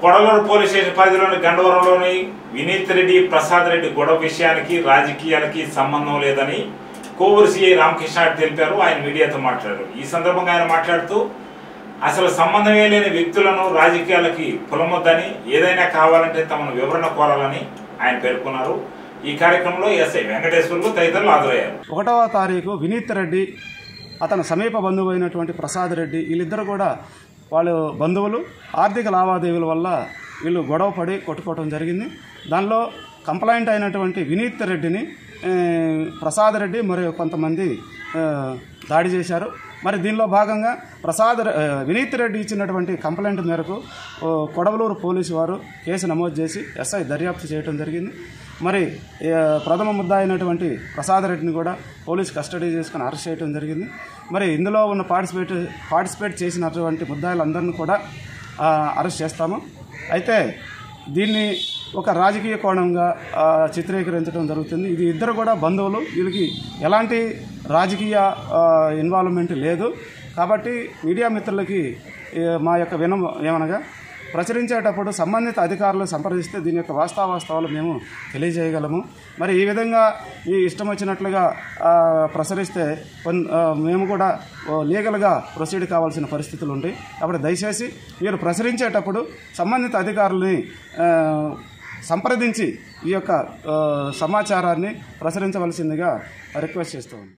Kodaluru police station పరిధిలోని గండవరంలోని వినీత్ రెడ్డి ప్రసాద్ రెడ్డి గొడవ విషయానికి రాజకీయాలకి సంబంధం లేదని కోవూరు సిఐ రామకృష్ణ తెలిపారు. ఆయన మీడియాతో మాట్లాడారు. ఈ సందర్భంగా ఆయన మాట్లాడుతూ అసలు సంబంధమే లేని వ్యక్తులను రాజకీయాలకి పులమొద్దని, ఏదైనా కావాలంటే తమను వివరణ కోరాలని ఆయన పేర్కొన్నారు. ఈ కార్యక్రమంలో ఎస్ఐ వెంకటేశ్వర్లు తదితరులు హాజరయ్యారు. 1వ తారీఖు వినీత్ రెడ్డి, అతను సమీప బంధువు అయినటువంటి ప్రసాద్ రెడ్డి, వీళ్ళిద్దరు కూడా వాళ్ళు బంధువులు. ఆర్థిక లావాదేవీల వల్ల వీళ్ళు గొడవ పడి కొట్టుకోవడం జరిగింది. దానిలో కంప్లైంట్ అయినటువంటి వినీత్ రెడ్డిని ప్రసాద్ రెడ్డి మరియు కొంతమంది దాడి చేశారు. మరి దీనిలో భాగంగా వినీత్ రెడ్డి ఇచ్చినటువంటి కంప్లైంట్ మేరకు కొడవలూరు పోలీసు వారు కేసు నమోదు చేసి ఎస్ఐ దర్యాప్తు చేయడం జరిగింది. మరి ప్రథమ ముద్ద అయినటువంటి ప్రసాద్ రెడ్డిని కూడా పోలీసు కస్టడీ చేసుకుని అరెస్ట్ చేయడం జరిగింది. మరి ఇందులో ఉన్న పార్టిసిపేట్ చేసినటువంటి ముద్దాయిలందరినీ కూడా అరెస్ట్ చేస్తాము. అయితే దీన్ని ఒక రాజకీయ కోణంగా చిత్రీకరించడం జరుగుతుంది. ఇది ఇద్దరు కూడా బంధువులు, వీళ్ళకి ఎలాంటి రాజకీయ ఇన్వాల్వ్మెంట్ లేదు. కాబట్టి మీడియా మిత్రులకి మా యొక్క వినం ఏమనగా, ప్రచురించేటప్పుడు సంబంధిత అధికారులు సంప్రదిస్తే దీని యొక్క వాస్తవాలు మేము తెలియజేయగలము. మరి ఈ విధంగా ఈ ఇష్టం వచ్చినట్లుగా ప్రసరిస్తే మేము కూడా లీగల్గా ప్రొసీడ్ కావాల్సిన పరిస్థితులు ఉంటాయి. కాబట్టి దయచేసి మీరు ప్రసరించేటప్పుడు సంబంధిత అధికారులని సంప్రదించి ఈ యొక్క సమాచారాన్ని ప్రసరించవలసిందిగా రిక్వెస్ట్ చేస్తాము.